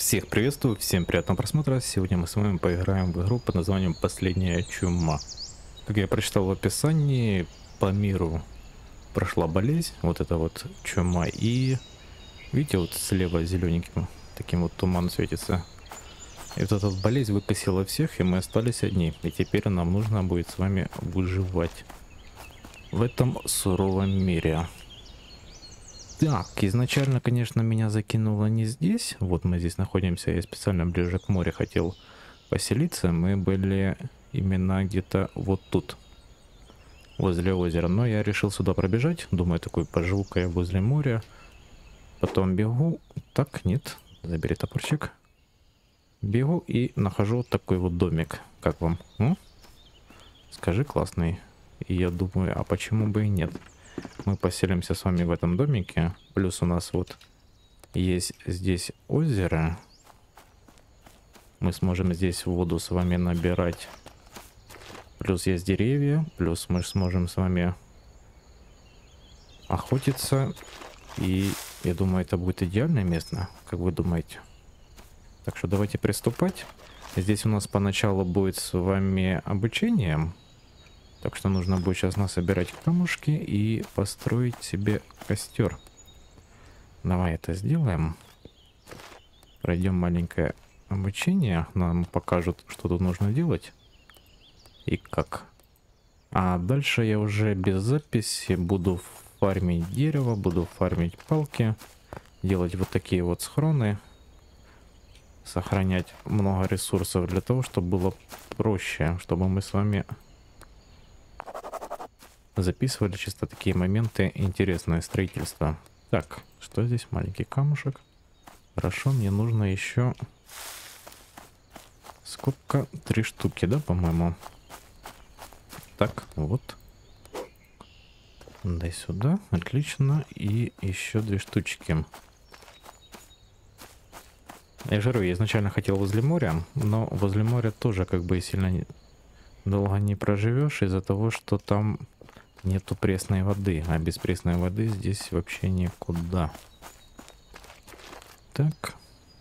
Всех приветствую, всем приятного просмотра. Сегодня мы с вами поиграем в игру под названием «Последняя чума». Как я прочитал в описании, по миру прошла болезнь, вот эта вот чума, и видите, вот слева зелененьким таким вот туман светится. И вот эта вот болезнь выкосила всех, и мы остались одни. И теперь нам нужно будет с вами выживать в этом суровом мире. Так, изначально, конечно, меня закинуло не здесь. Вот мы здесь находимся. Я специально ближе к морю хотел поселиться. Мы были именно где-то вот тут, возле озера. Но я решил сюда пробежать. Думаю, такой поживу-ка я возле моря. Потом бегу. Так, нет. Забери топорчик. Бегу и нахожу вот такой вот домик. Как вам? Скажи, классный. И я думаю, а почему бы и нет? Мы поселимся с вами в этом домике. Плюс у нас вот есть здесь озеро. Мы сможем здесь воду с вами набирать. Плюс есть деревья. Плюс мы сможем с вами охотиться. И я думаю, это будет идеальное место. Как вы думаете? Так что давайте приступать. Здесь у нас поначалу будет с вами обучение. Так что нужно будет сейчас насобирать камушки и построить себе костер. Давай это сделаем. Пройдем маленькое обучение. Нам покажут, что тут нужно делать и как. А дальше я уже без записи буду фармить дерево, буду фармить палки, делать вот такие вот схроны, сохранять много ресурсов для того, чтобы было проще, чтобы мы с вами записывали чисто такие моменты, интересное строительство. Так, что здесь? Маленький камушек. Хорошо, мне нужно еще... Сколько? 3 штуки, да, по-моему? Так, вот. Дай сюда. Отлично. И еще 2 штучки. Я же говорю, я изначально хотел возле моря, но возле моря тоже как бы сильно долго не проживешь из-за того, что там нету пресной воды, а без пресной воды здесь вообще никуда. Так.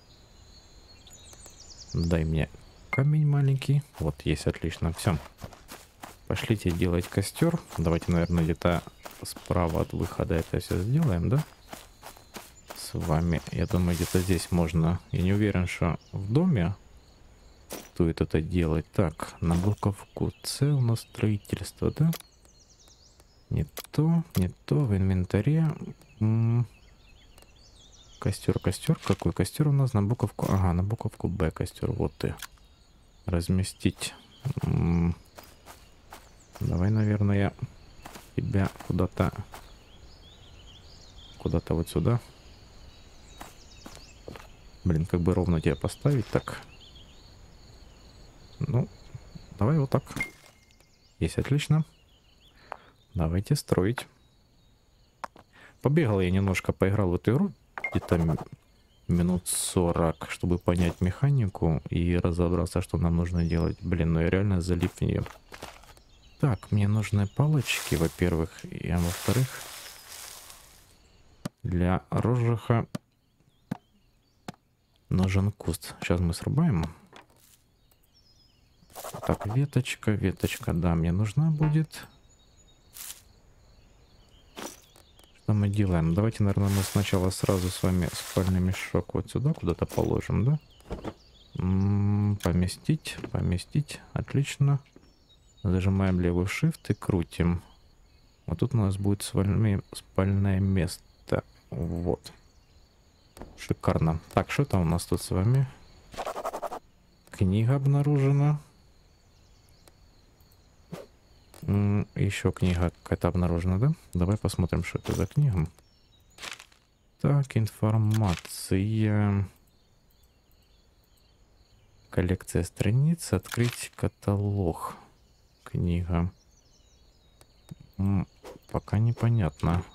Дай мне камень маленький. Вот есть, отлично. Все. Пошлите делать костер. Давайте, наверное, где-то справа от выхода это все сделаем, да? С вами. Я думаю, где-то здесь можно. Я не уверен, что в доме стоит это делать. Так, на буковку С у нас строительство, да? Не то, не то, в инвентаре. Костер, костер. Какой костер у нас на буковку? Ага, на буковку Б костер. Вот ты. Разместить. Давай, наверное, тебя куда-то вот сюда. Блин, как бы ровно тебя поставить так. Ну, давай вот так. Есть, отлично. Давайте строить. Побегал я немножко, поиграл в эту игру. Где-то минут 40, чтобы понять механику и разобраться, что нам нужно делать. Блин, ну я реально залип в нее. Так, мне нужны палочки, во-первых, а во-вторых, для розжиха нужен куст. Сейчас мы срубаем. Так, веточка, веточка, да, мне нужна будет. Что мы делаем? Давайте, наверное, мы сначала сразу с вами спальный мешок вот сюда куда-то положим, да? Поместить, поместить, отлично. Зажимаем левый shift и крутим. Вот тут у нас будет спальное место. Вот. Шикарно. Так, что там у нас тут с вами? Книга обнаружена. Еще книга какая-то обнаружена, да? Давай посмотрим, что это за книга. Так, информация. Коллекция страниц. Открыть каталог. Книга. Пока непонятно.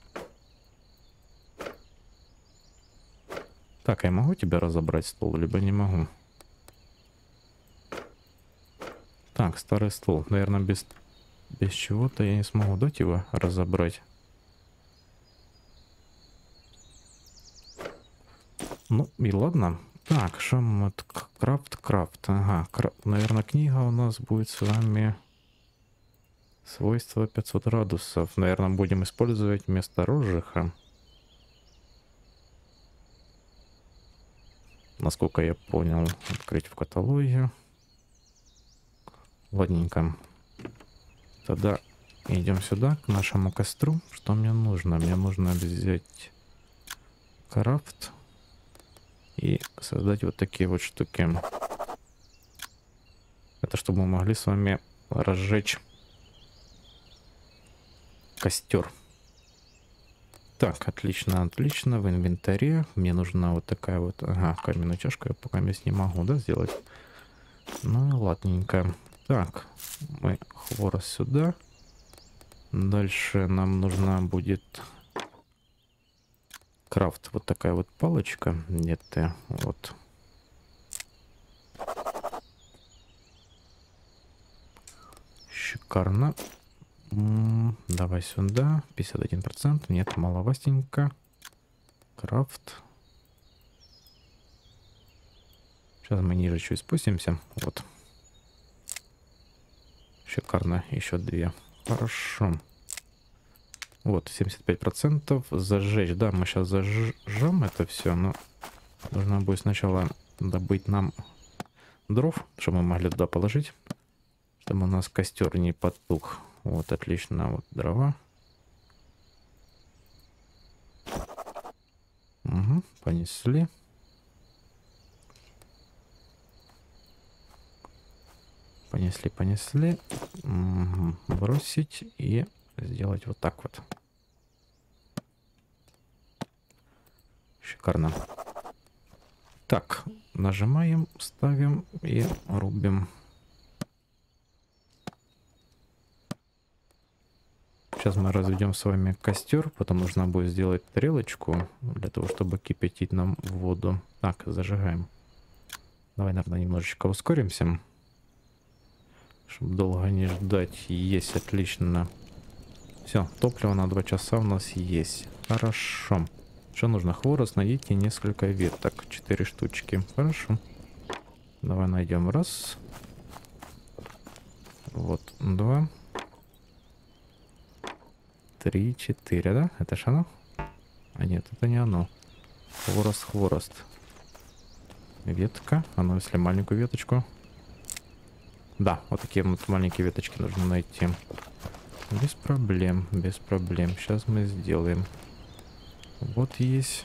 Так, я могу тебя разобрать стол, либо не могу? Так, старый стол. Наверное, без чего-то я не смогу дать его разобрать. Ну и ладно. Так, что мы... Крафт. Ага, наверное, книга у нас будет с вами... Свойства 500 градусов. Наверное, будем использовать вместо розжиха. Насколько я понял. Открыть в каталоге. Ладненько. Тогда идем сюда, к нашему костру. Что мне нужно? Мне нужно взять крафт и создать вот такие вот штуки. Это чтобы мы могли с вами разжечь костер. Так, отлично, отлично. В инвентаре мне нужна вот такая вот... Ага, каменную чашку я пока здесь не могу, да, сделать? Ну и ладненько. Так, мы хворост сюда. Дальше нам нужна будет крафт. Вот такая вот палочка. Нет, вот. Шикарно. Давай сюда. 51%. Нет, маловастенько. Крафт. Сейчас мы ниже чуть спустимся. Вот. Шикарно. Еще 2. Хорошо. Вот, 75%. Зажечь. Да, мы сейчас зажжем это все, но нужно будет сначала добыть нам дров, чтобы мы могли туда положить, чтобы у нас костер не потух. Вот, отлично. Вот дрова. Угу, понесли. Понесли. Угу. Бросить и сделать вот так вот. Шикарно. Так, нажимаем, ставим и рубим. Сейчас мы разведем с вами костер, потом нужно будет сделать тарелочку для того, чтобы кипятить нам воду. Так, зажигаем. Давай, наверное, немножечко ускоримся, чтобы долго не ждать. Есть, отлично. Все, топливо на 2 часа у нас есть. Хорошо. Что нужно? Хворост, найдите несколько веток. 4 штучки. Хорошо. Давай найдем. Раз. Вот, 2. 3, 4, да? Это ж оно? А нет, это не оно. Хворост. Ветка. А ну, если маленькую веточку. Да, вот такие вот маленькие веточки нужно найти. Без проблем. Сейчас мы сделаем. Вот есть.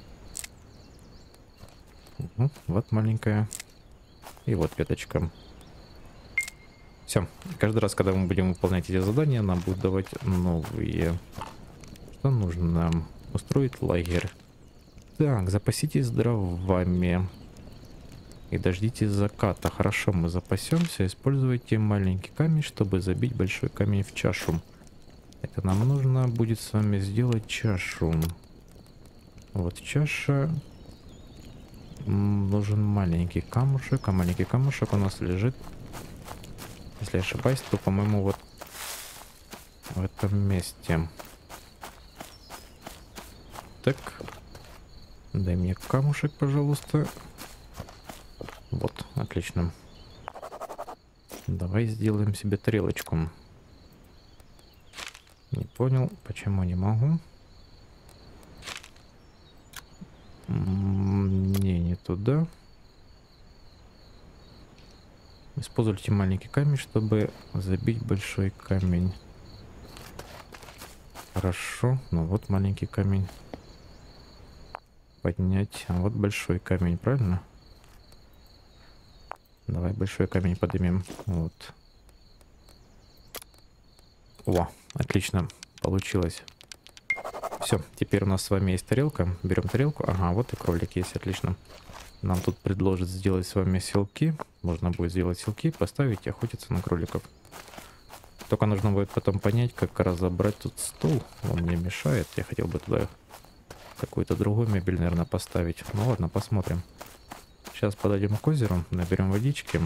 Угу, вот маленькая. И вот веточка. Все. Каждый раз, когда мы будем выполнять эти задания, нам будут давать новые. Что нужно нам? Устроить лагерь. Так, запаситесь дровами. И дождитесь заката. Хорошо, мы запасемся. Используйте маленький камень, чтобы забить большой камень в чашу. Это нам нужно будет с вами сделать чашу. Вот чаша. Нужен маленький камушек. А маленький камушек у нас лежит, если я ошибаюсь, то, по-моему, вот в этом месте. Так. Дай мне камушек, пожалуйста. Вот, отлично. Давай сделаем себе тарелочку. Не понял, почему не могу. Не туда. Используйте маленький камень, чтобы забить большой камень. Хорошо. Ну вот маленький камень. Поднять. А вот большой камень, правильно? Давай большой камень поднимем. Вот. О, отлично. Получилось. Все, теперь у нас с вами есть тарелка. Берем тарелку. Ага, вот и кролик есть, отлично. Нам тут предложат сделать с вами селки. Можно будет сделать селки, поставить и охотиться на кроликов. Только нужно будет потом понять, как разобрать тут стол. Он мне мешает. Я хотел бы туда какую-то другую мебель, наверное, поставить. Ну ладно, посмотрим. Сейчас подойдем к озеру, наберем водички.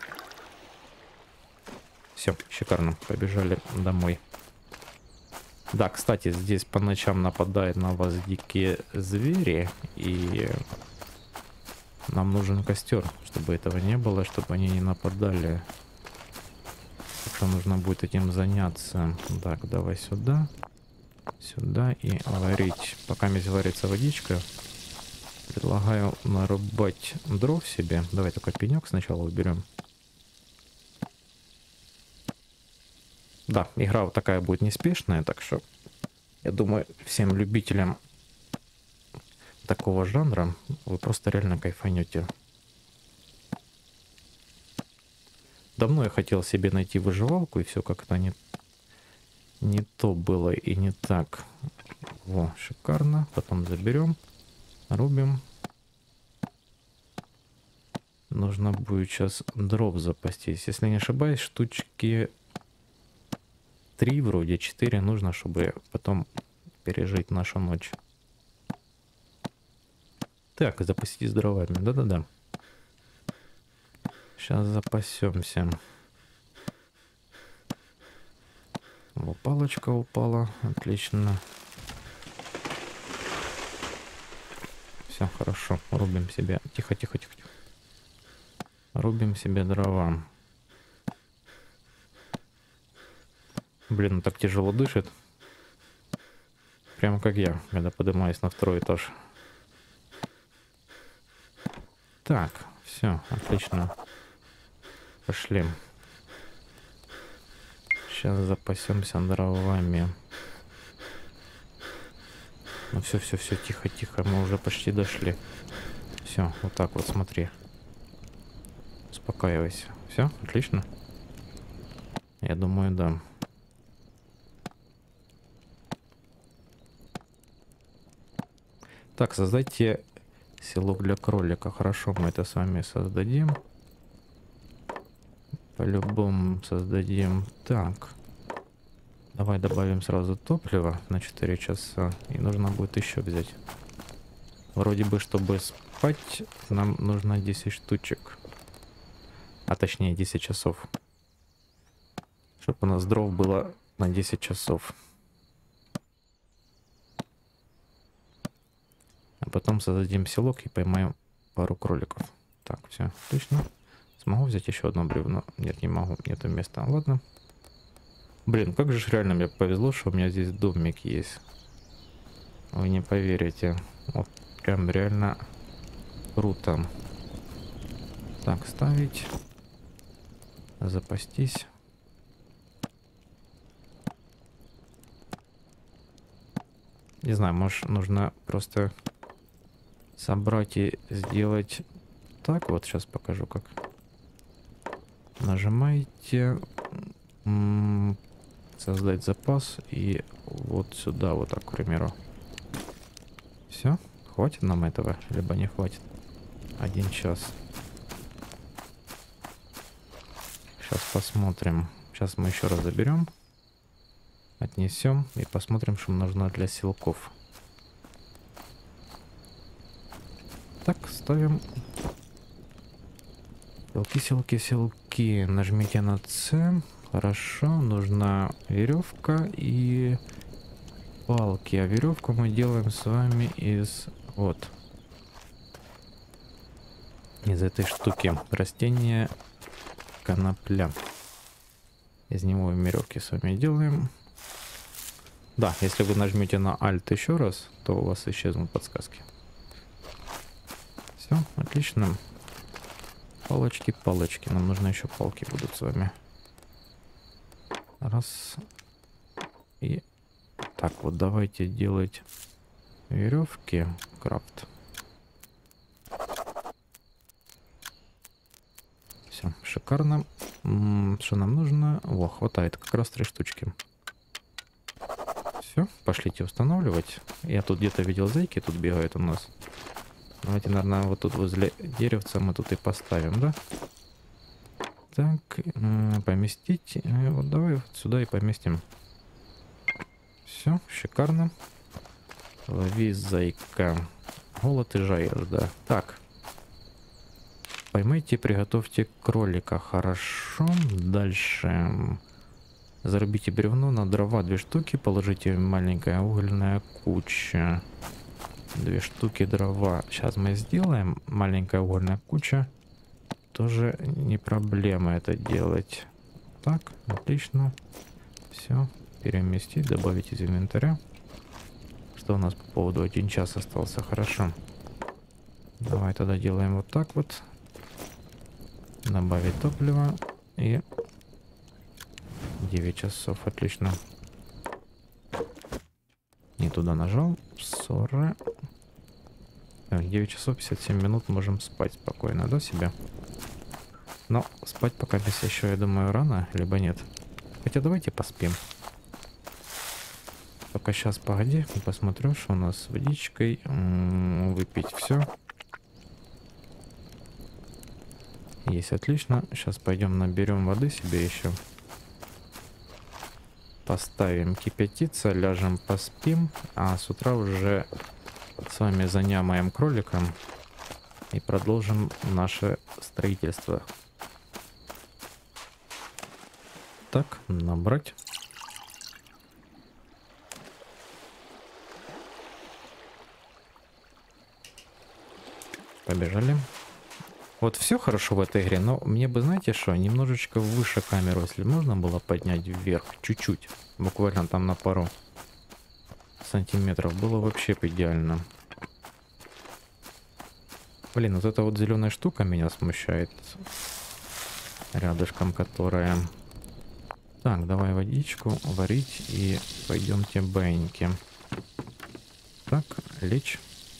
Все, шикарно. Побежали домой. Да, кстати, здесь по ночам нападают на вас дикие звери, и нам нужен костер, чтобы этого не было, чтобы они не нападали. Так что нужно будет этим заняться. Так, давай сюда. Сюда и варить. Пока здесь варится водичка, предлагаю нарубать дров себе. Давай только пенек сначала уберем. Да, игра вот такая будет неспешная, так что я думаю, всем любителям такого жанра вы просто реально кайфанете. Давно я хотел себе найти выживалку, и все как-то не то было и не так. Во, шикарно. Потом заберем, рубим. Нужно будет сейчас дров запастись. Если не ошибаюсь, штучки 3 вроде, 4 нужно, чтобы потом пережить нашу ночь. Так, запастись дровами. Да-да-да. Сейчас запасемся. О, палочка упала. Отлично. Все хорошо. Рубим себе. Тихо, тихо, тихо. Рубим себе дрова. Блин, он так тяжело дышит. Прямо как я, когда поднимаюсь на 2-й этаж. Так, все, отлично. Пошли. Сейчас запасемся дровами. Ну все, все, все, тихо, тихо. Мы уже почти дошли. Все, вот так вот, смотри. Успокаивайся. Все, отлично. Я думаю, да. Так, создайте селок для кролика. Хорошо, мы это с вами создадим. По-любому создадим. Так. Давай добавим сразу топливо на 4 часа. И нужно будет еще взять. Вроде бы, чтобы спать, нам нужно 10 штучек. А точнее 10 часов. Чтобы у нас дров было на 10 часов. А потом создадим селок и поймаем пару кроликов. Так, все, отлично. Смогу взять еще одно бревно? Нет, не могу, нету места. Ладно. Блин, как же реально мне повезло, что у меня здесь домик есть. Вы не поверите. Вот прям реально круто. Так, ставить. Запастись. Не знаю, может нужно просто собрать и сделать так. Вот сейчас покажу как. Нажимаете, создать запас и вот сюда вот так, к примеру. Все, хватит нам этого, либо не хватит. 1 час. Сейчас посмотрим. Сейчас мы еще раз заберем, отнесем и посмотрим, что нужно для селков. Так, ставим. Селки, селки, селки. Нажмите на С. Хорошо, нужна веревка и палки. А веревку мы делаем с вами из вот. Из этой штуки. Растение конопля. Из него веревки с вами делаем. Да, если вы нажмете на Alt еще раз, то у вас исчезнут подсказки. Все, отлично. Палочки, палочки. Нам нужно еще палки будут с вами. Раз. И так вот, давайте делать веревки. Крафт. Все, шикарно. Что нам нужно? Во, хватает как раз 3 штучки. Все, пошлите устанавливать. Я тут где-то видел, зайки тут бегают у нас. Давайте, наверное, вот тут возле деревца мы тут и поставим, да? Так, поместить. Вот давай вот сюда и поместим. Все, шикарно. Лови, зайка. Голод и жажда. Так. Поймайте, приготовьте кролика. Хорошо. Дальше. Зарубите бревно на дрова 2 штуки, положите маленькая угольная куча. 2 штуки дрова. Сейчас мы сделаем. Маленькая угольная куча. Тоже не проблема это делать. Так, отлично. Все. Переместить, добавить из инвентаря. Что у нас по поводу 1 час остался? Хорошо. Давай тогда делаем вот так вот. Добавить топливо. И 9 часов. Отлично. Не туда нажал. 40. Так, 9 часов 57 минут можем спать спокойно, да, себе? Но спать пока без еще, я думаю, рано, либо нет. Хотя давайте поспим. Только сейчас, погоди, посмотрю, что у нас с водичкой. Выпить все. Есть, отлично. Сейчас пойдем наберем воды себе еще. Поставим кипятиться, ляжем, поспим. А с утра уже с вами занямаем кроликом. И продолжим наше строительство. Так, набрать. Побежали. Вот все хорошо в этой игре, но мне бы, знаете что, немножечко выше камеру, если можно было поднять вверх, чуть-чуть, буквально там на пару сантиметров, было вообще бы идеально. Блин, вот эта вот зеленая штука меня смущает, рядышком которая. Так, давай водичку варить и пойдемте баиньки. Так, лечь.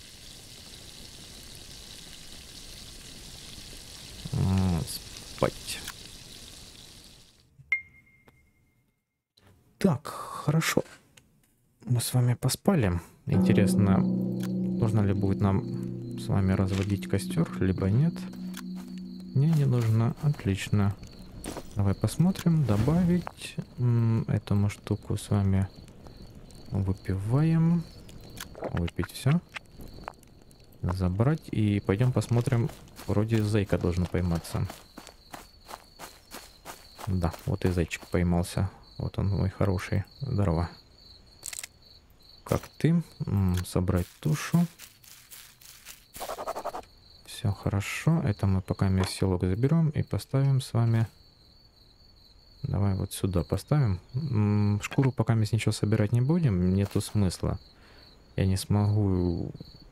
Спать. Так, хорошо. Мы с вами поспали. Интересно, нужно ли будет нам с вами разводить костер, либо нет. Не нужно. Отлично. Давай посмотрим. Добавить эту штуку с вами. Выпиваем. Выпить все. Забрать. И пойдем посмотрим. Вроде зайка должен пойматься. Да, вот и зайчик поймался. Вот он мой хороший. Здорово. Как ты? Собрать тушу. Все хорошо. Это мы пока селок заберем и поставим с вами. Давай вот сюда поставим. Шкуру пока мы ничего собирать не будем. Нету смысла. Я не смогу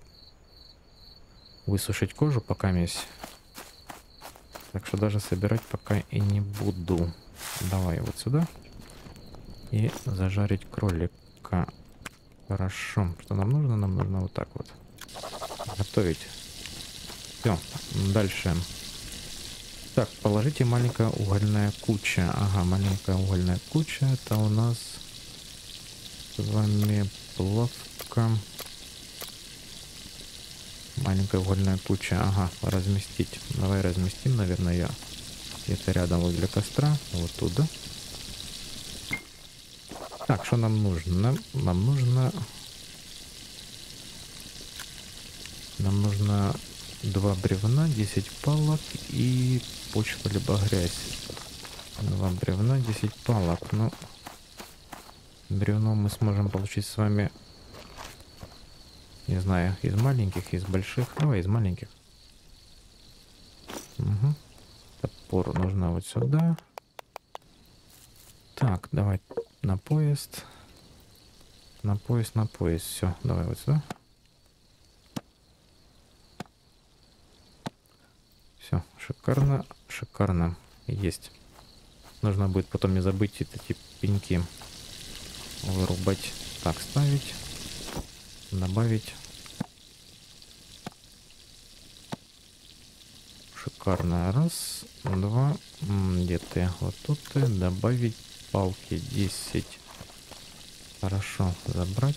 высушить кожу пока месть. Так что даже собирать пока и не буду. Давай вот сюда. И зажарить кролика. Хорошо. Что нам нужно? Нам нужно вот так вот. Готовить. Все. Дальше. Так, положите маленькая угольная куча. Ага, маленькая угольная куча. Это у нас с вами плавка. Маленькая угольная куча. Ага, разместить. Давай разместим, наверное, я где-то рядом возле костра. Вот туда. Так, что нам нужно? Нам нужно 2 бревна, 10 палок и почва либо грязь. 2 бревна, 10 палок. Ну, бревно мы сможем получить с вами, не знаю, из маленьких, из больших. Давай из маленьких. Угу. Топор нужно вот сюда. Так, давай на поезд. На поезд, на поезд. Все, давай вот сюда. Все, шикарно, шикарно. Есть. Нужно будет потом не забыть эти пеньки вырубать. Так, ставить. Добавить. Шикарно. Раз, два. Где ты? Вот тут ты. Добавить палки 10. Хорошо. Забрать.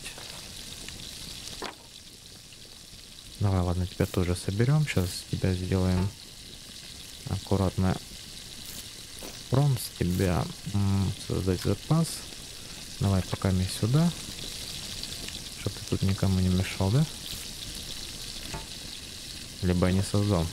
Давай, ладно, тебя тоже соберем. Сейчас тебя сделаем аккуратно. Пром с тебя создать запас. Давай пока мне сюда. Чтобы ты тут никому не мешал, да? Либо я не создал.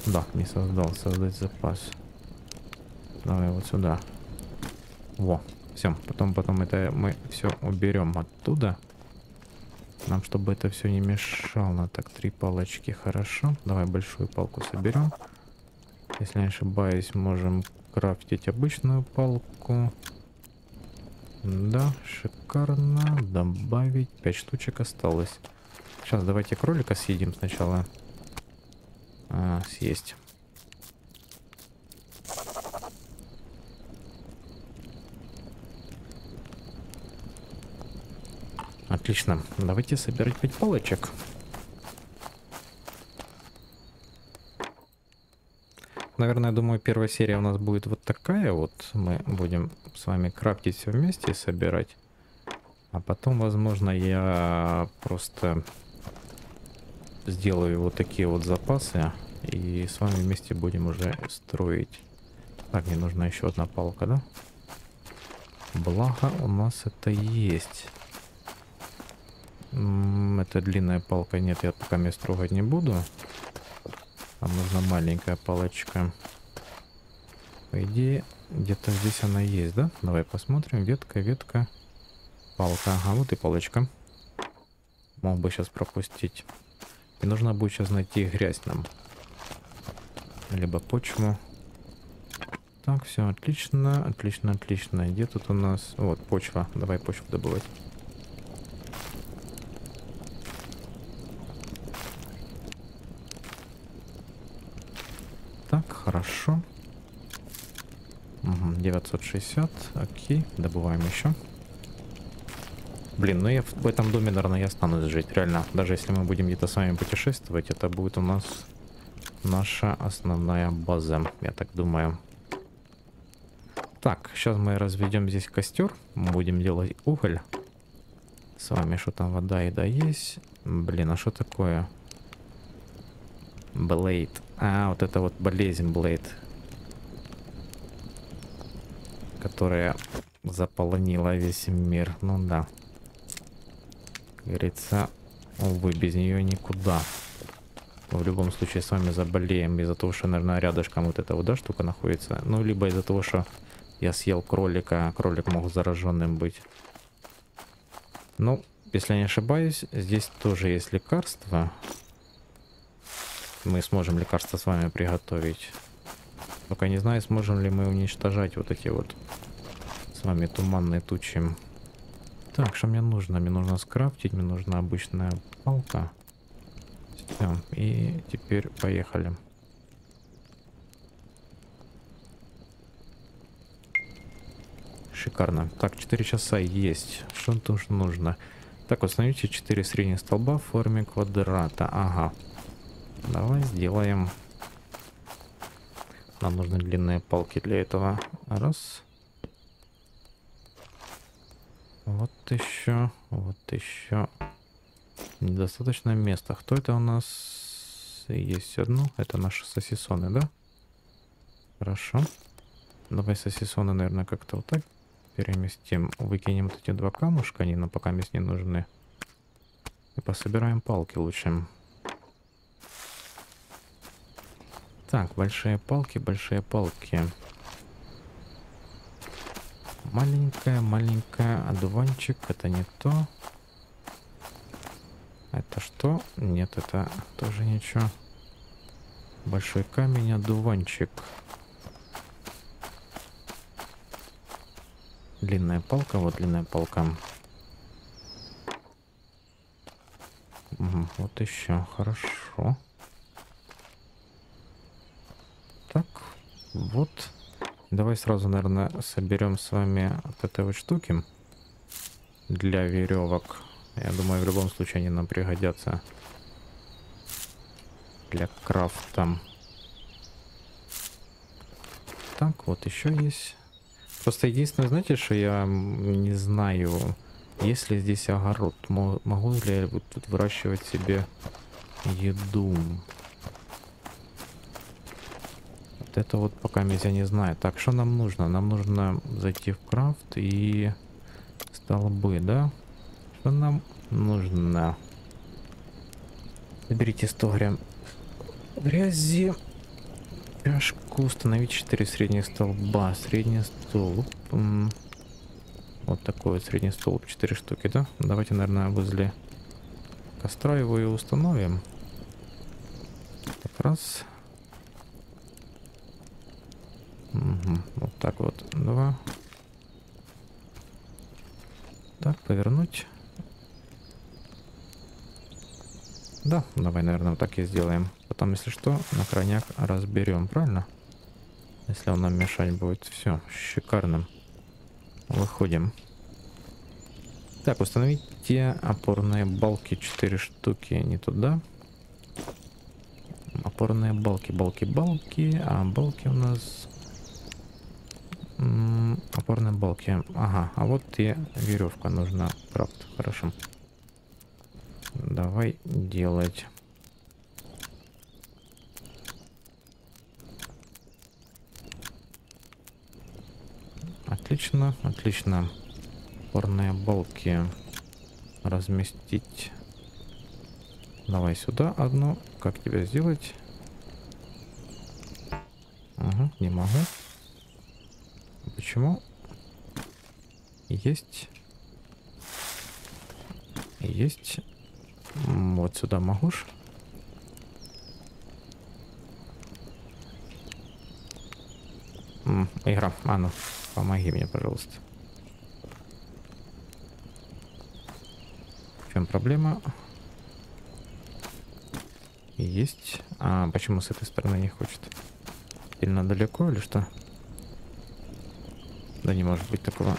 Да, не создал. Создать запас. Давай вот сюда. Во. Все. Потом это мы все уберем оттуда. Нам, чтобы это все не мешало. Так, 3 палочки. Хорошо. Давай большую палку соберем. Если не ошибаюсь, можем крафтить обычную палку. Да, шикарно. Добавить 5 штучек осталось. Сейчас давайте кролика съедим сначала. Съесть. Отлично. Давайте собирать 5 палочек. Наверное, думаю, первая серия у нас будет вот такая вот. Мы будем с вами крафтить все вместе и собирать. А потом, возможно, я просто сделаю вот такие вот запасы. И с вами вместе будем уже строить. Так, мне нужна еще одна палка, да? Благо у нас это есть. Это длинная палка. Нет, я пока мест трогать не буду. Нам нужна маленькая палочка. По идее, где-то здесь она есть, да? Давай посмотрим. Ветка, ветка. Палка. Ага, вот и палочка. Мог бы сейчас пропустить. И нужно будет сейчас найти грязь нам. Либо почву. Так, все отлично. Отлично, отлично. Где тут у нас... Вот, почва. Давай почву добывать. Так, хорошо. Угу, 960. Окей, добываем еще. Блин, ну я в этом доме, наверное, я останусь жить. Реально, даже если мы будем где-то с вами путешествовать, это будет у нас наша основная база, я так думаю. Так, сейчас мы разведем здесь костер. Будем делать уголь. С вами что там, вода, еда есть. Блин, а что такое? Блейд. А, вот это вот болезнь Блейд. Которая заполонила весь мир. Ну да. Как говорится, увы, без нее никуда. В любом случае с вами заболеем из-за того, что, наверное, рядышком вот эта вот, да, штука находится. Ну, либо из-за того, что я съел кролика, а кролик мог зараженным быть. Ну, если я не ошибаюсь, здесь тоже есть лекарства. Мы сможем лекарства с вами приготовить. Только не знаю, сможем ли мы уничтожать вот эти вот с вами туманные тучи. Так, что мне нужно? Мне нужно скрафтить, мне нужна обычная палка. Все, и теперь поехали. Шикарно. Так, 4 часа есть. Что тут нужно? Так, установите 4 средних столба в форме квадрата. Ага. Давай сделаем. Нам нужны длинные палки для этого. Раз. Вот еще. Вот еще. Недостаточно места. Кто это у нас? Есть одно. Это наши сосисоны, да? Хорошо. Давай сосисоны, наверное, как-то вот так переместим. Выкинем вот эти 2 камушка. Они нам пока мест не нужны. И пособираем палки лучше. Так, большие палки, большие палки. Маленькая, маленькая. Одуванчик. Это не то. Это что? Нет, это тоже ничего. Большой камень, одуванчик. Длинная палка. Вот длинная палка. Угу, вот еще. Хорошо. Так, вот. Давай сразу, наверное, соберем с вами от этой вот штуки для веревок. Я думаю, в любом случае они нам пригодятся для крафта. Так, вот еще есть. Просто единственное, знаете, что я не знаю, есть ли здесь огород. Могу ли я вот тут выращивать себе еду? Это вот пока я не знаю. Так, что нам нужно? Нам нужно зайти в крафт и столбы, да? Что нам нужно? Соберите 100 грамм грязи. Пряжку установить 4 средних столба. Средний столб. Вот такой вот средний столб. 4 штуки, да? Давайте, наверное, возле костра его и установим. Так, раз. Угу. Вот так вот. 2. Так, повернуть. Да, давай, наверное, вот так и сделаем. Потом, если что, на крайняк разберем, правильно? Если он нам мешать будет. Все, шикарно. Выходим. Так, установите опорные балки 4 штуки. Не туда. Опорные балки, балки. А балки у нас... опорные балки. Ага, а вот и веревка нужна. Крафт, хорошо. Давай делать. Отлично, отлично. Опорные балки разместить. Давай сюда одну. Как тебя сделать? Угу, не могу. Почему? Есть. Есть. Вот сюда могу ж. Игра, а ну, помоги мне, пожалуйста. В чем проблема? Есть. А почему с этой стороны не хочет? Сильно далеко или что? Да не может быть такого.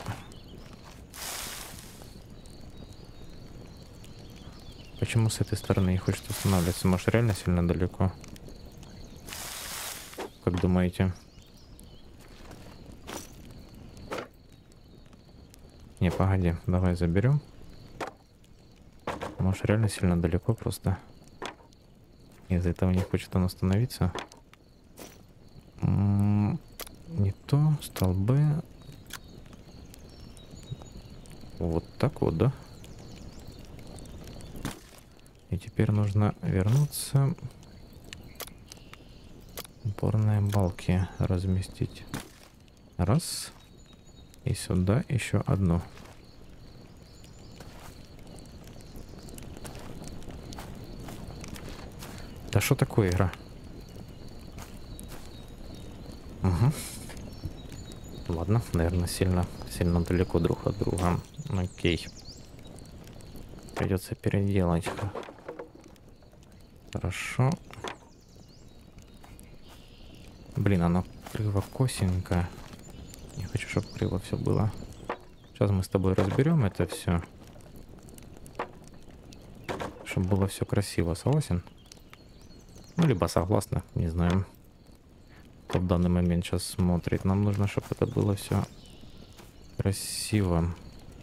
Почему с этой стороны не хочет устанавливаться? Может, реально сильно далеко? Как думаете? Не, погоди, давай заберем. Может, реально сильно далеко просто. Из-за этого не хочет он остановиться. Не то, столбы. Вот так вот, да? И теперь нужно вернуться. Опорные балки разместить. Раз. И сюда еще одну. Да что такое игра? Угу. Ладно, наверное, сильно далеко друг от друга. Окей. Придется переделать. Хорошо. Блин, оно криво-косенько. Не хочу, чтобы криво все было. Сейчас мы с тобой разберем это все. Чтобы было все красиво, согласен? Ну, либо согласна, не знаю. Кто в данный момент сейчас смотрит. Нам нужно, чтобы это было все красиво.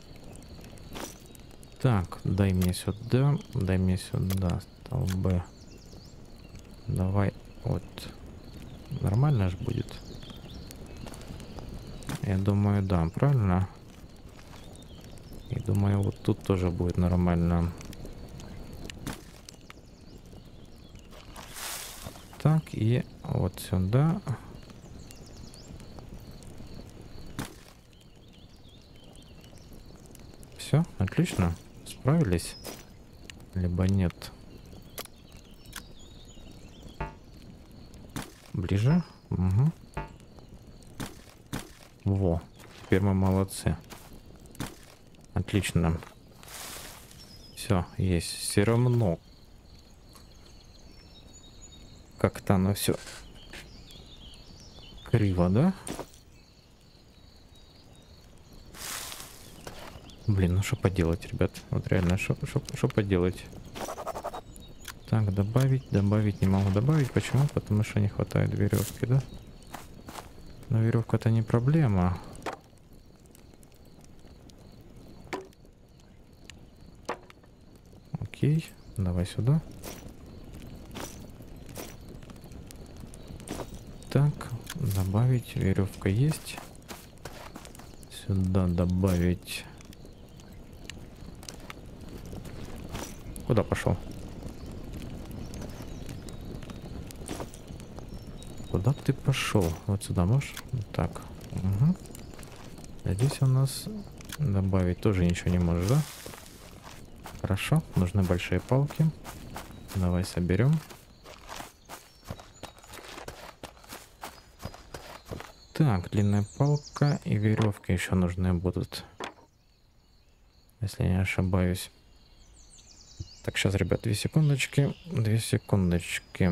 Так, дай мне сюда столбы. Давай, вот. Нормально же будет. Я думаю, да, правильно. И думаю, вот тут тоже будет нормально. Так, и вот сюда. Все, отлично. Справились? Либо нет? Ближе. Угу. Во, теперь мы молодцы. Отлично. Все, есть. Все равно как-то оно все криво, да? Блин, ну что поделать, ребят? Вот реально, что поделать? Так, добавить не могу добавить. Почему? Потому что не хватает веревки, да? Но веревка-то не проблема. Окей, давай сюда. Так, добавить. Веревка есть. Сюда добавить. Куда пошел? Куда ты пошел? Вот сюда можешь? Так. Угу. А здесь у нас добавить тоже ничего не можешь, да? Хорошо. Нужны большие палки. Давай соберем. Так, длинная палка и веревки еще нужны будут. Если я не ошибаюсь. Так, сейчас, ребят, 2 секундочки. 2 секундочки.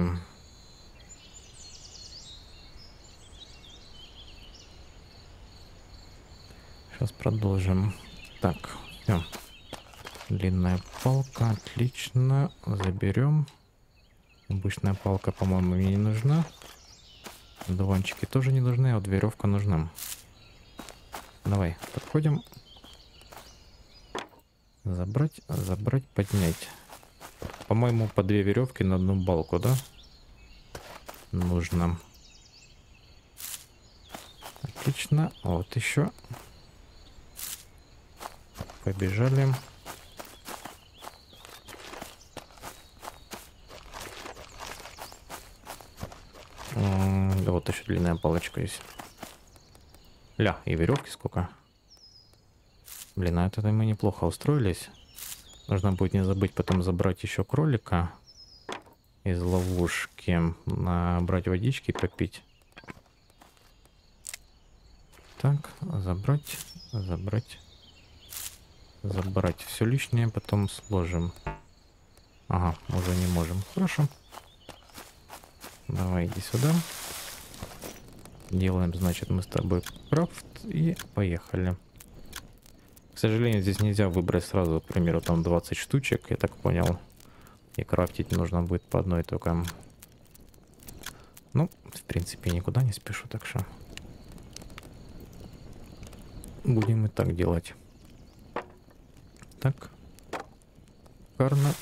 Сейчас продолжим. Так, все. Длинная палка, отлично. Заберем. Обычная палка, по-моему, мне не нужна. Дуванчики тоже не нужны, а вот веревка нужна. Давай, подходим. Забрать, забрать, поднять. По-моему, по 2 веревки на одну балку, да? Нужно. Отлично. Вот еще. Побежали. Да вот еще длинная палочка есть. Ля, и веревки сколько. Блин, а это мы неплохо устроились. Нужно будет не забыть потом забрать еще кролика из ловушки. Набрать водички и попить. Так, забрать, забрать, забрать. Все лишнее потом сложим. Ага, уже не можем. Хорошо. Давай, иди сюда. Делаем, значит, мы с тобой крафт и поехали. К сожалению, здесь нельзя выбрать сразу, к примеру, там 20 штучек, я так понял. И крафтить нужно будет по одной только. Ну, в принципе, никуда не спешу, так что будем и так делать. Так. Карна.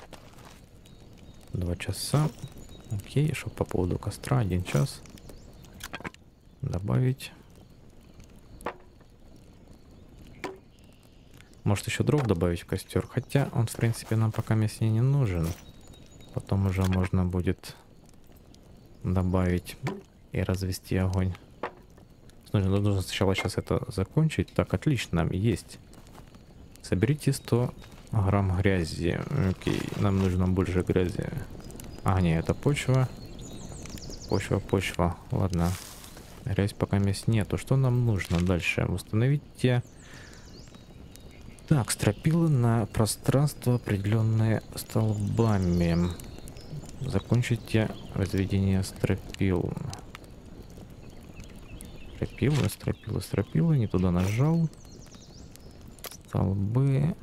2 часа. Окей, что по поводу костра? 1 час. Добавить. Может еще дров добавить в костер. Хотя он, в принципе, нам пока мясне не нужен. Потом уже можно будет добавить и развести огонь. Нужно сначала сейчас это закончить. Так, отлично, есть. Соберите 100 грамм грязи. Окей, нам нужно больше грязи. А, не, это почва. Почва. Ладно. Грязь пока мест нету. Что нам нужно дальше? Установите... Так, стропилы на пространство, определенные столбами. Закончите разведение стропил. Стропилы. Не туда нажал. Столбы.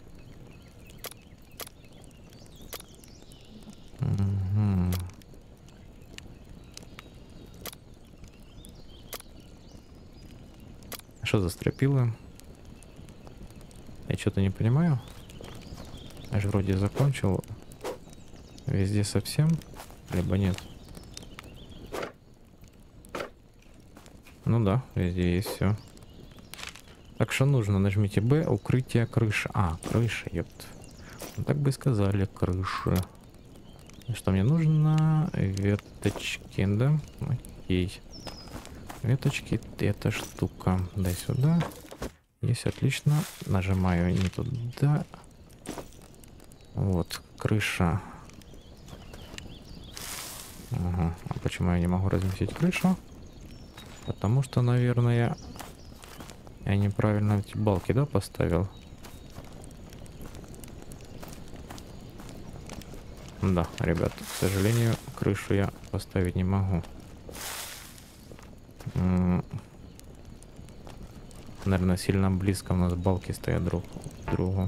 Угу. Что за стропилы? Я что-то не понимаю. Я же вроде закончил. Везде совсем. Либо нет. Ну да, везде есть все. Так что нужно, нажмите Б, укрытие крыши. А, крыша, ёпт. Ну, так бы и сказали, крыша. Что мне нужно? Веточки, да? Окей. Веточки, эта штука. Дай сюда. Есть, отлично. Нажимаю не туда. Вот, крыша. Ага. А почему я не могу разместить крышу? Потому что, наверное, я неправильно эти балки, да, поставил? Да, ребят, к сожалению, крышу я поставить не могу. Наверное, сильно близко у нас балки стоят друг к другу.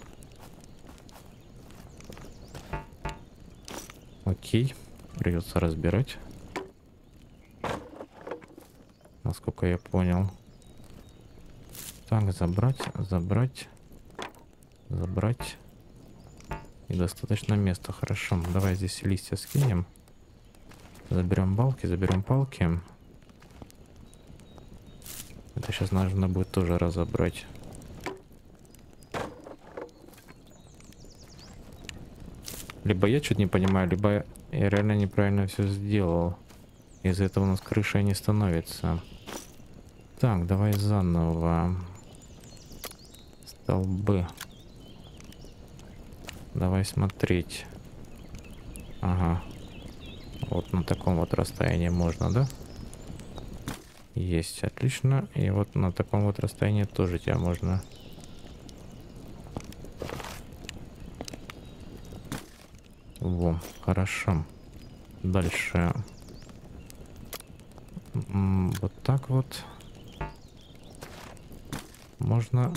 Окей, придется разбирать. Насколько я понял. Так, забрать. И достаточно места, хорошо. Давай здесь листья скинем. Заберем балки, заберем палки. Это сейчас нужно будет тоже разобрать. Либо я что-то не понимаю, либо я реально неправильно все сделал. Из-за этого у нас крыша не становится. Так, давай заново. Столбы. Давай смотреть. Ага. Вот на таком вот расстоянии можно, да? Есть, отлично. И вот на таком вот расстоянии тоже тебя можно. Во, хорошо. Дальше. Вот так вот. Можно,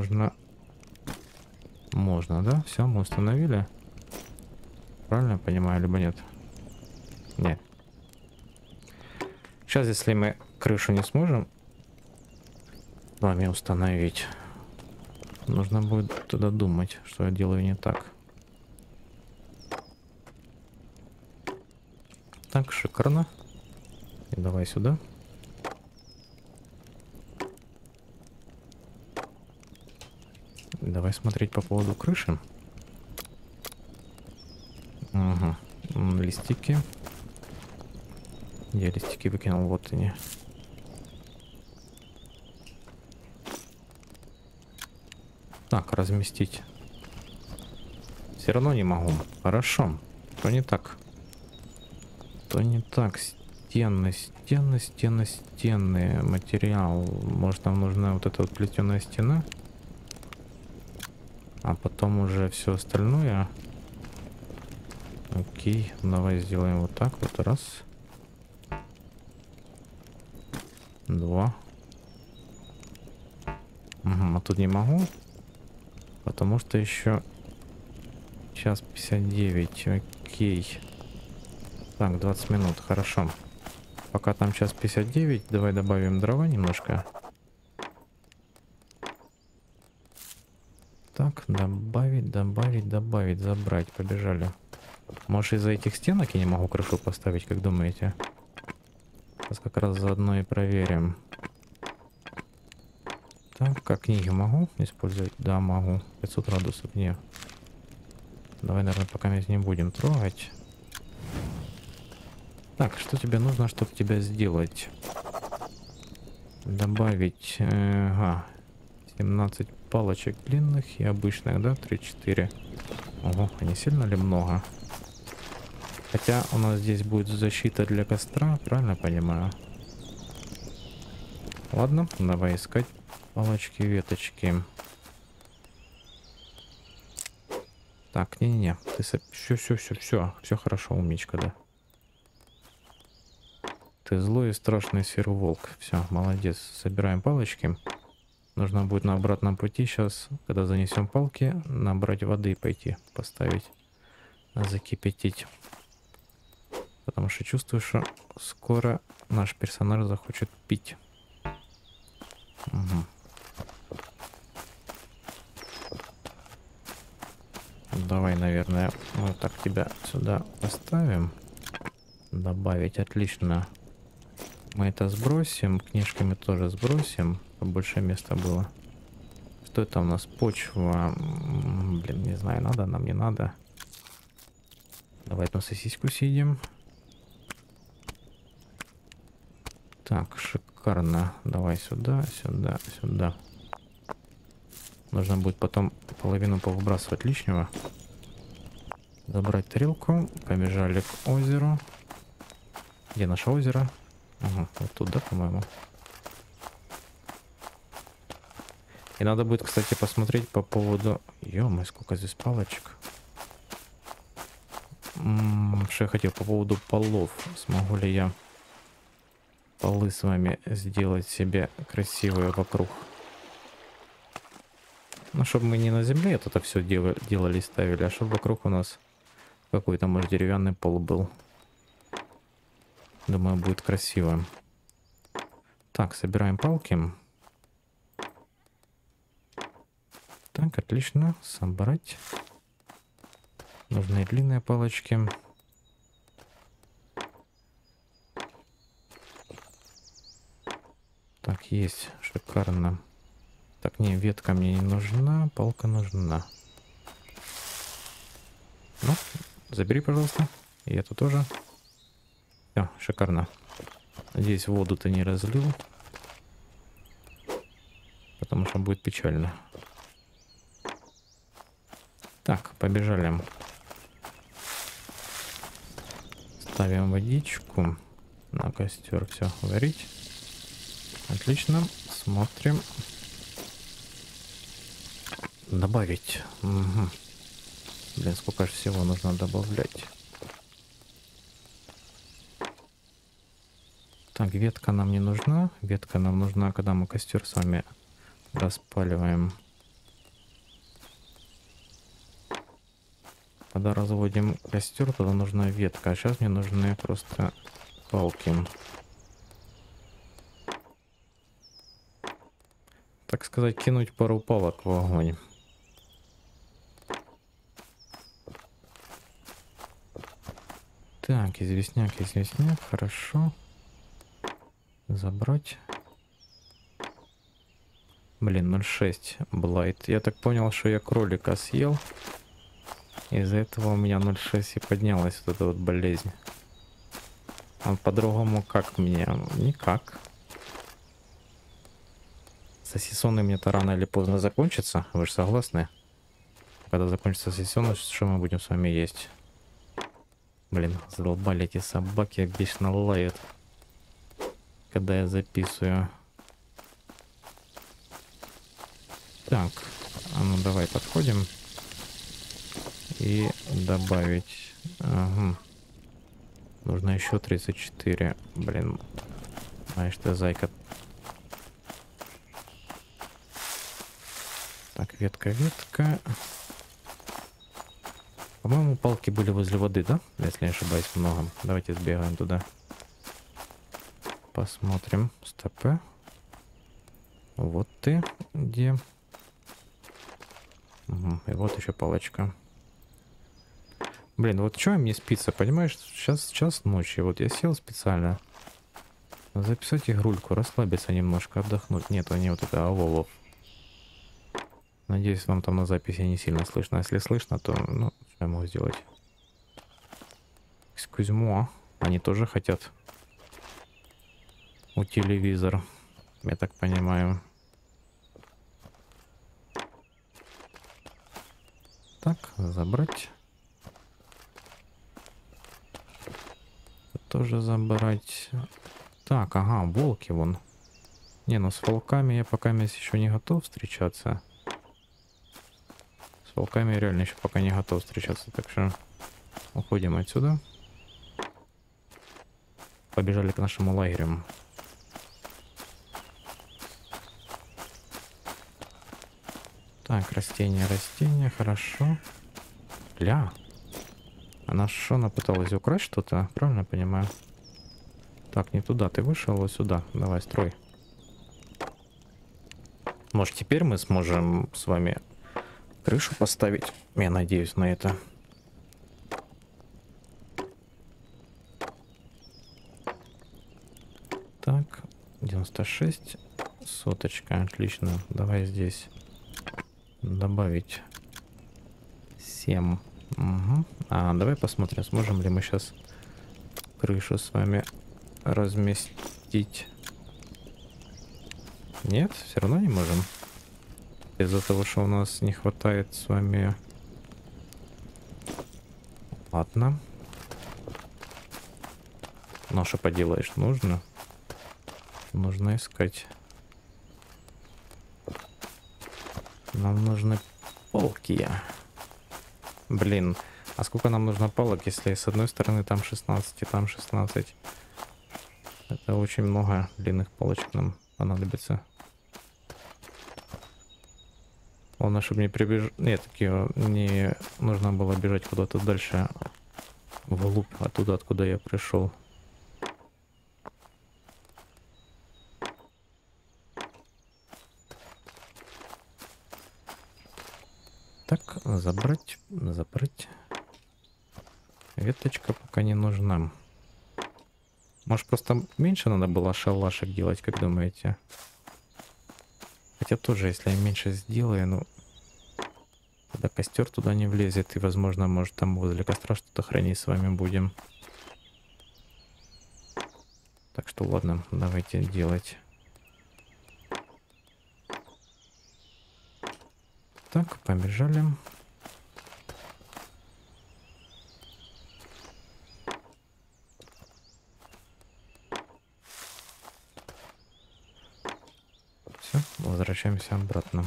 да? Все, мы установили. Правильно я понимаю, либо нет? Нет. Сейчас, если мы крышу не сможем с вами установить, нужно будет туда думать, что я делаю не так. Так, шикарно. И давай сюда. Давай смотреть по поводу крыши. Угу. Листики. Я листики выкинул, вот они. Так, разместить. Все равно не могу. Хорошо. То не так. То не так. Стены. Материал. Может, нам нужна вот эта вот плетеная стена? А потом уже все остальное. Окей. Давай сделаем вот так вот. Раз. Два. Угу, а тут не могу. Потому что еще час 59. Окей. Так, 20 минут. Хорошо. Пока там час 59, давай добавим дрова немножко. Так, добавить, забрать. Побежали. Может, из-за этих стенок я не могу крышу поставить, как думаете? Сейчас как раз заодно и проверим. Так, как книги могу использовать? Да, могу. 500 градусов, нет. Давай, наверное, пока мы не будем трогать. Так, что тебе нужно, чтобы тебя сделать? Добавить 17 палочек длинных и обычных, да? 3-4. Ого, а не сильно ли много? Хотя у нас здесь будет защита для костра, правильно понимаю? Ладно, давай искать палочки, веточки. Так, не-не-не, ты все хорошо, умничка, да. Ты злой и страшный серый волк. Все, молодец. Собираем палочки. Нужно будет на обратном пути сейчас, когда занесем палки, набрать воды и пойти поставить, закипятить. Потому что чувствую, что скоро наш персонаж захочет пить. Угу. Давай, наверное, вот так тебя сюда поставим. Добавить, отлично. Мы это сбросим, книжки мы тоже сбросим, побольше места было. Что это у нас? Почва. Блин, не знаю, надо нам, не надо. Давай на сосиску съедим. Так, шикарно. Давай сюда. Нужно будет потом половину повыбрасывать лишнего. Забрать тарелку. Побежали к озеру. Где наше озеро? Ага, вот тут, да, по-моему. И надо будет, кстати, посмотреть по поводу... Ё-моё, сколько здесь палочек. Что я хотел по поводу полов. Смогу ли я полы с вами сделать себе красивые вокруг? Ну, чтобы мы не на земле это все делали и ставили, а чтобы вокруг у нас какой-то, может, деревянный пол был. Думаю, будет красиво. Так, собираем палки. Так, отлично. Собрать. Нужны длинные палочки. Так, есть. Шикарно. Так, не, ветка мне не нужна, палка нужна. Ну, забери, пожалуйста. И эту тоже. Все, шикарно. Надеюсь, воду-то не разлил. Потому что будет печально. Так, побежали. Ставим водичку на костер. Все, варить. Отлично. Смотрим. Добавить. Угу. Блин, сколько же всего нужно добавлять. Так, ветка нам не нужна. Ветка нам нужна, когда мы костер с вами распаливаем. Когда разводим костер, тогда нужна ветка. А сейчас мне нужны просто палки. Так сказать, кинуть пару палок в огонь. Так, известняк, хорошо. Забрать. Блин, 0,6 Блайт. Я так понял, что я кролика съел. Из-за этого у меня 0,6 и поднялась вот эта вот болезнь. А по-другому как мне? Никак. Сосисоны мне-то рано или поздно закончатся. Вы же согласны? Когда закончится сосисоны, что мы будем с вами есть? Блин, задолбали эти собаки, бешено лают, когда я записываю. Так, а ну давай подходим. И добавить. Ага. Нужно еще 34. Блин. Знаешь ты, зайка. Так, ветка. По-моему, палки были возле воды, да? Если не ошибаюсь, много. Давайте сбегаем туда. Посмотрим. Стопы. Вот ты где. Угу. И вот еще палочка. Блин, вот что мне спится, понимаешь? Сейчас час ночи. Вот я сел специально записать игрульку, расслабиться немножко, отдохнуть. Нет, не вот это аволов. Надеюсь, вам там на записи не сильно слышно. Если слышно, то, ну, что я могу сделать? Кузьмо. Они тоже хотят у телевизора. Я так понимаю. Так, забрать. Тоже забрать. Так, ага, волки вон. Не, ну с волками я пока еще не готов встречаться. С волками я реально еще пока не готов встречаться. Так что уходим отсюда. Побежали к нашему лагерю. Так, растения, хорошо. Ля. Она что, она пыталась украсть что-то? Правильно понимаю? Так, не туда ты вышел, вот сюда. Давай, строй. Может, теперь мы сможем с вами крышу поставить? Я надеюсь на это. Так, 96. Соточка, отлично. Давай здесь добавить 7. Угу. А давай посмотрим, сможем ли мы сейчас крышу с вами разместить. Нет, все равно не можем. Из-за того, что у нас не хватает с вами. Ладно. Ну что поделаешь, нужно искать. Нам нужны полки. Блин, а сколько нам нужно палок, если с одной стороны там 16 и там 16? Это очень много длинных палочек нам понадобится. Главное, чтобы не прибежать. Нет, не нужно было бежать куда-то дальше. Вглубь, оттуда, откуда я пришел. Так, забрать. Веточка пока не нужна. Может, просто меньше надо было шалашек делать, как думаете? Хотя тоже, если я меньше сделаю, ну... Тогда костер туда не влезет, и, возможно, может, там возле костра что-то хранить с вами будем. Так что ладно, давайте делать. Так, побежали. Все, возвращаемся обратно.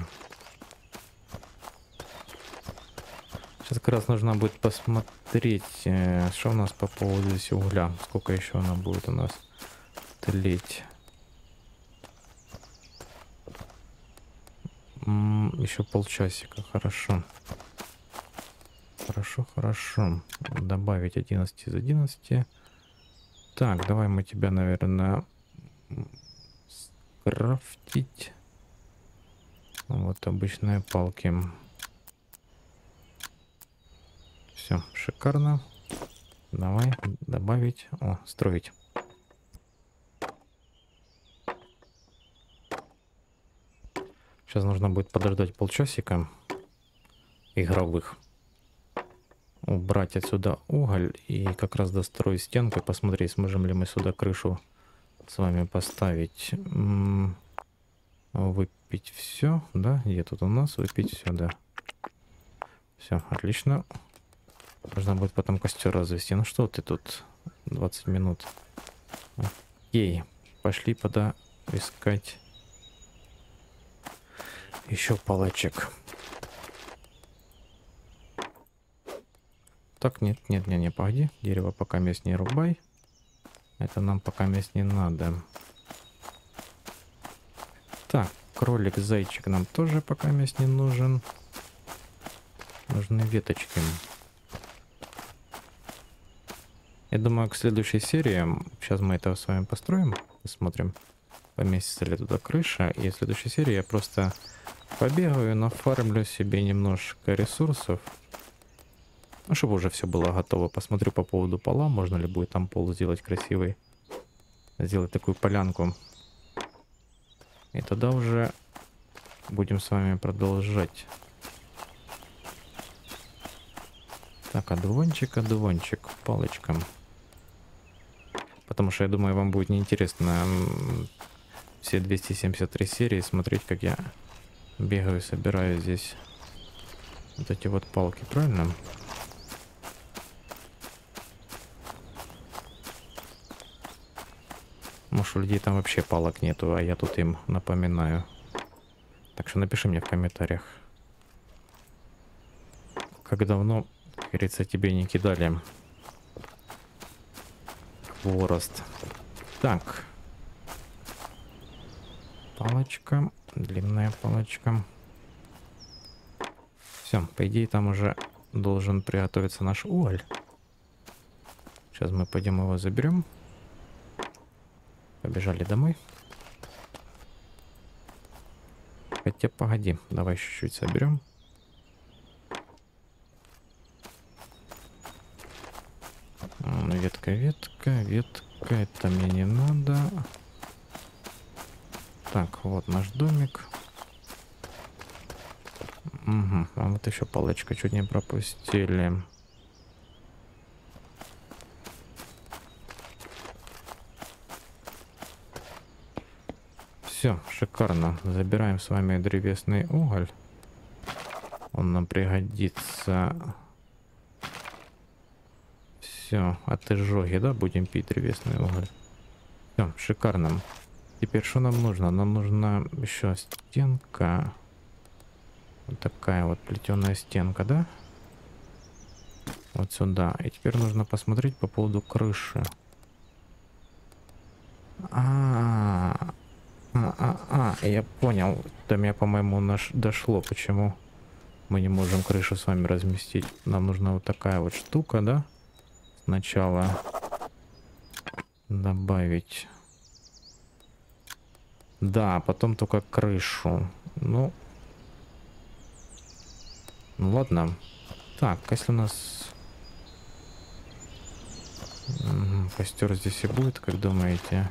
Сейчас как раз нужно будет посмотреть, что у нас по поводу здесь угля. Сколько еще она будет у нас тлеть. Еще полчасика, хорошо. Хорошо. Добавить 11 из 11. Так, давай мы тебя, наверное, скрафтить. Вот обычные палки. Все, шикарно. Давай добавить. О, строить. Сейчас нужно будет подождать полчасика игровых. Убрать отсюда уголь и как раз достроить стенку и посмотреть, сможем ли мы сюда крышу с вами поставить. Выпить все, да? Где тут у нас? Выпить все, да. Все, отлично. Нужно будет потом костер развести. Ну что ты тут? 20 минут. Окей. Пошли пода искать еще палочек. Так, нет, погоди. Дерево пока мест не рубай. Это нам пока мест не надо. Так, кролик, зайчик нам тоже пока мест не нужен. Нужны веточки. Я думаю, к следующей серии, сейчас мы это с вами построим, посмотрим, поместится ли туда крыша. И в следующей серии я просто побегаю, нафармлю себе немножко ресурсов. Ну, чтобы уже все было готово. Посмотрю по поводу пола, можно ли будет там пол сделать красивый. Сделать такую полянку. И тогда уже будем с вами продолжать. Так, одуванчик, палочка. Потому что я думаю, вам будет неинтересно все 273 серии смотреть, как я бегаю, собираю здесь вот эти вот палки, правильно? Может, у людей там вообще палок нету, а я тут им напоминаю. Так что напиши мне в комментариях, как давно, как говорится, тебе не кидали хворост. Так. Палочка, длинная палочка. Все, по идее, там уже должен приготовиться наш уголь. Сейчас мы пойдем его заберем. Побежали домой. Хотя, погоди, давай чуть-чуть соберем. Ветка, это мне не надо. Так, вот наш домик. Угу, а вот еще палочка чуть не пропустили. Все, шикарно. Забираем с вами древесный уголь. Он нам пригодится. Все, от изжоги, да, будем пить древесный уголь. Все, шикарно. Теперь что нам нужно? Нам нужна еще стенка. Вот такая вот плетеная стенка, да? Вот сюда. И теперь нужно посмотреть по поводу крыши. Я понял. До меня, по-моему, дошло, почему мы не можем крышу с вами разместить. Нам нужна вот такая вот штука, да? Сначала добавить. Да, потом только крышу. Ну ладно. Так, если у нас костер здесь и будет, как думаете?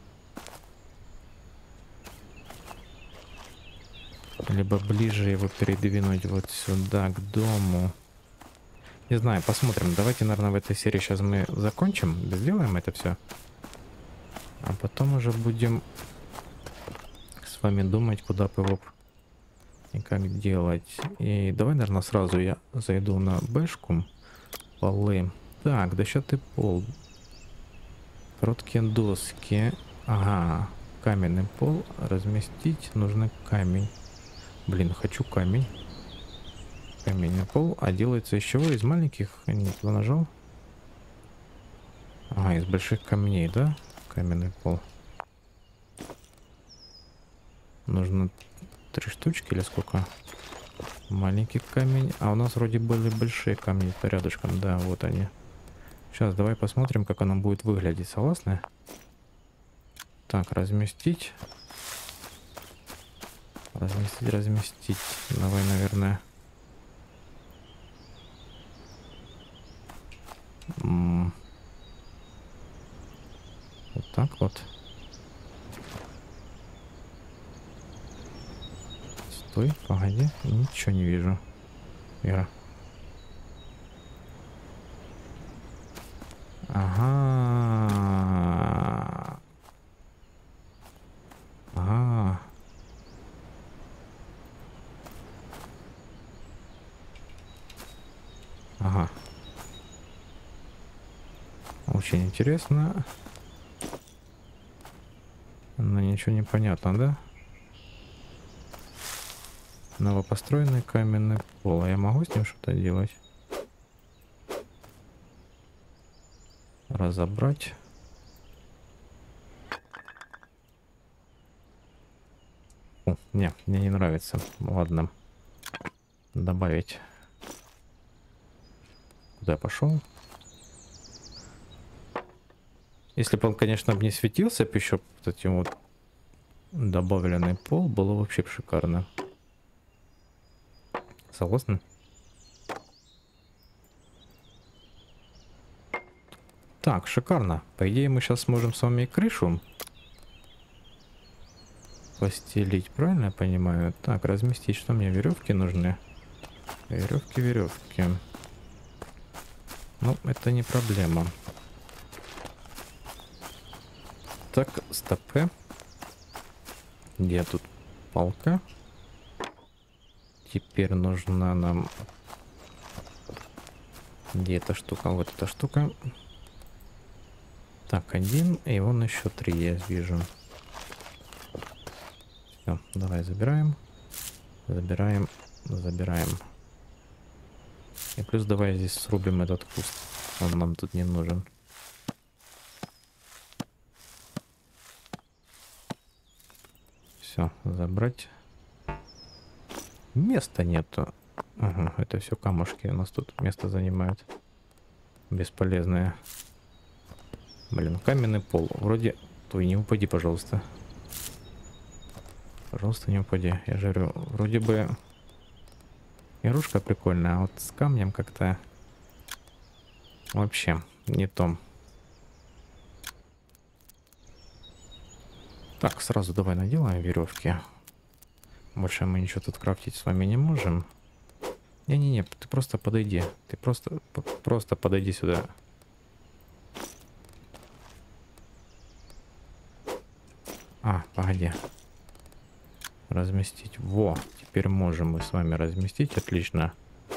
Либо ближе его передвинуть вот сюда, к дому. Не знаю, посмотрим. Давайте, наверное, в этой серии сейчас мы закончим. Сделаем это все. А потом уже будем с вами думать, куда бы его и как делать. И давай, наверное, сразу я зайду на бэшку. Полы. Так, дощатый пол. Короткие доски. Ага. Каменный пол. Разместить. Нужно камень. Блин, хочу камень. Каменный пол. А делается из чего? Из маленьких? Не туда нажал? Ага, из больших камней, да? Каменный пол. Нужно 3 штучки или сколько? Маленький камень. А у нас вроде были большие камни по рядышкам. Да, вот они. Сейчас давай посмотрим, как оно будет выглядеть. Согласны? Так, разместить. Разместить. Давай, наверное. Вот так вот. Стой, погоди. Ничего не вижу. Я. Ага. Ага. Ага. Очень интересно. Но ничего не понятно, да? Новопостроенный каменный пол. А я могу с ним что-то делать? Разобрать. О, не, мне не нравится. Ладно. Добавить. Куда я пошел? Если бы он, конечно, не светился, бы еще вот этим вот добавленный пол, было вообще шикарно. Согласны? Так, шикарно. По идее, мы сейчас сможем с вами и крышу постелить, правильно я понимаю? Так, разместить. Что мне? Веревки нужны? Веревки, веревки. Ну, это не проблема. Так, стопы. Где тут палка? Теперь нужна нам... Где эта штука? Вот эта штука. Так, 1, и вон еще 3 я вижу. Все, давай забираем. Забираем, забираем. И плюс давай здесь срубим этот куст. Он нам тут не нужен. Все, забрать. Места нету. Ага, это все камушки у нас тут место занимают. Бесполезные. Блин, каменный пол. Вроде... Ой, не упади, пожалуйста. Пожалуйста, не упади. Я же говорю, вроде бы... Игрушка прикольная, а вот с камнем как-то... Вообще не то. Так, сразу давай наделаем веревки. Больше мы ничего тут крафтить с вами не можем. Не-не-не, ты просто подойди. Ты просто подойди сюда. А, погоди. Разместить. Во, теперь можем мы с вами разместить. Отлично.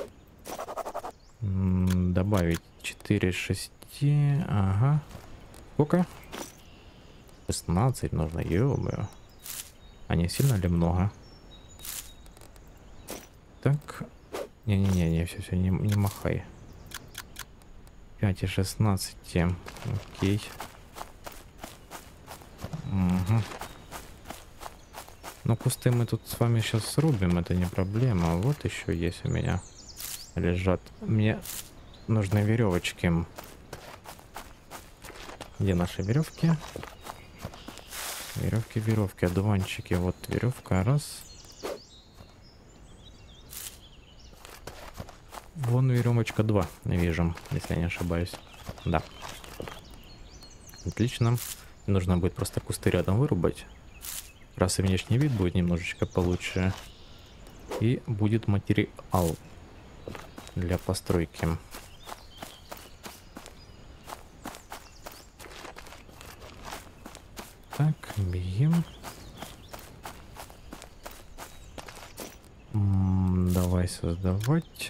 Добавить 4 из 6. Ага. Сколько? 16 нужно, ё-моё. А не сильно ли много? Так. Не-не-не, все, не махай. 5 и 16. Окей. Угу. Ну, кусты мы тут с вами сейчас срубим, это не проблема. Вот еще есть у меня. Лежат. Мне нужны веревочки. Где наши веревки? Веревки, одуванчики. Вот веревка, раз. Вон веревочка 2, вижу, если я не ошибаюсь. Да. Отлично. Нужно будет просто кусты рядом вырубать. Раз и внешний вид будет немножечко получше. И будет материал для постройки. Так, бегим. Давай создавать.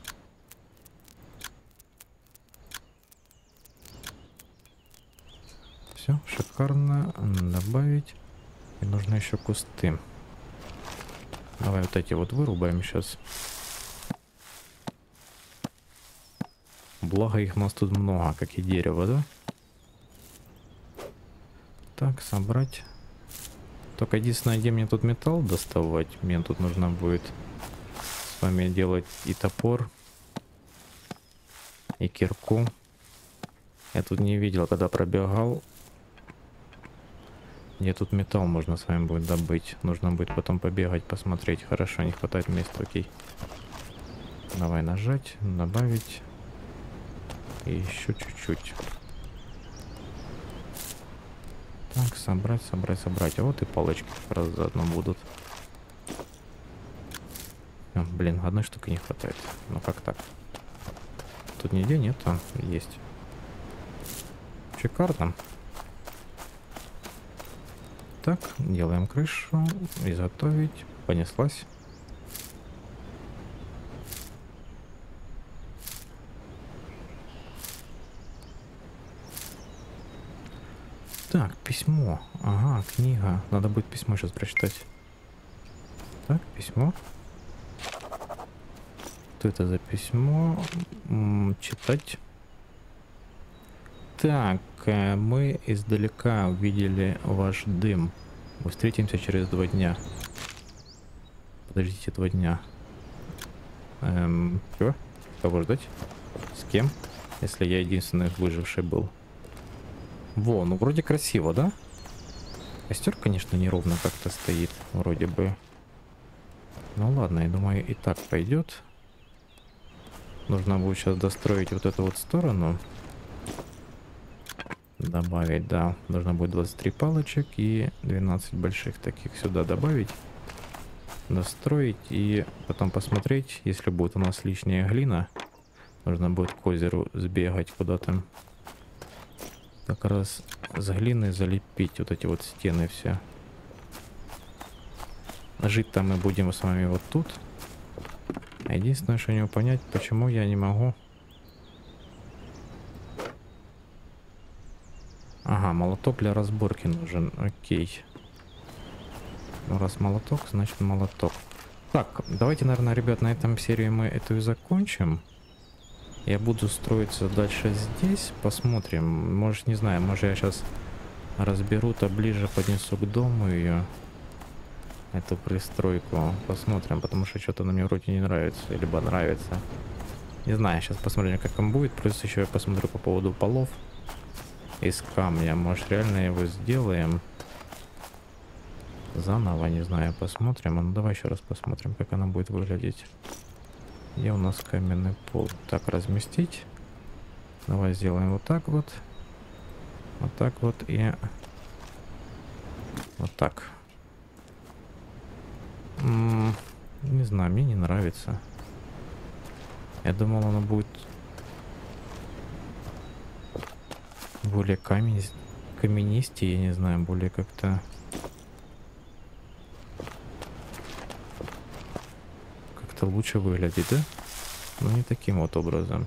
Все, шикарно. Добавить. И нужно еще кусты. Давай вот эти вот вырубаем сейчас. Благо их у нас тут много, как и дерева, да? Так, собрать. Только единственное, где мне тут металл доставать? Мне тут нужно будет с вами делать и топор, и кирку. Я тут не видел, когда пробегал. Где тут металл можно с вами будет добыть. Нужно будет потом побегать, посмотреть. Хорошо, не хватает места, окей. Давай нажать, добавить. И еще чуть-чуть. Так, собрать, собрать, собрать. А вот и палочки как раз заодно будут. Блин, одной штуки не хватает. Ну как так? Тут нигде нет, а есть. Шикарно. Так, делаем крышу. Изготовить. Понеслась. Так, письмо. Ага, книга. Надо будет письмо сейчас прочитать. Так, письмо. Что это за письмо? Читать. Так, мы издалека увидели ваш дым. Мы встретимся через 2 дня. Подождите, 2 дня. Чё? Кого ждать? С кем? Если я единственный выживший был. Во, ну вроде красиво, да? Костер, конечно, неровно как-то стоит, вроде бы. Ну ладно, я думаю, и так пойдет. Нужно будет сейчас достроить вот эту вот сторону. Добавить, да. Нужно будет 23 палочек и 12 больших таких сюда добавить. Достроить и потом посмотреть, если будет у нас лишняя глина. Нужно будет к озеру сбегать куда-то. Как раз с глиной залепить вот эти вот стены все. Жить-то мы будем с вами вот тут. Единственное, что не понять, почему я не могу. Ага, молоток для разборки нужен. Окей. Ну, раз молоток, значит молоток. Так, давайте, наверное, ребят, на этом серию мы эту и закончим. Я буду строиться дальше здесь. Посмотрим. Может, не знаю, может я сейчас разберу-то ближе, поднесу к дому ее. Эту пристройку. Посмотрим, потому что что-то на мне вроде не нравится. Либо нравится. Не знаю, сейчас посмотрим, как он будет. Плюс еще я посмотрю по поводу полов. Из камня. Может, реально его сделаем. Заново, не знаю, посмотрим. Ну, давай еще раз посмотрим, как она будет выглядеть. Где у нас каменный пол? Так, разместить. Давай сделаем вот так вот. Вот так вот и... Вот так. Не знаю, мне не нравится. Я думал, оно будет... более каменистее, я не знаю, более как-то... Как-то лучше выглядит, да? Но не таким вот образом.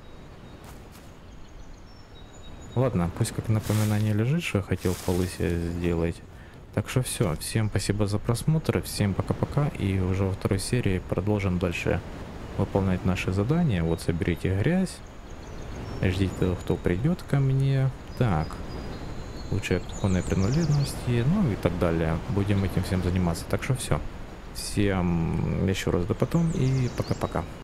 Ладно, пусть как напоминание лежит, что я хотел полы себе сделать. Так что все, всем спасибо за просмотр, всем пока-пока, и уже во второй серии продолжим дальше выполнять наши задания. Вот соберите грязь, ждите того, кто придет ко мне. Так, лучшие кухонные принадлежности, ну и так далее. Будем этим всем заниматься. Так что все. Всем еще раз до потом и пока-пока.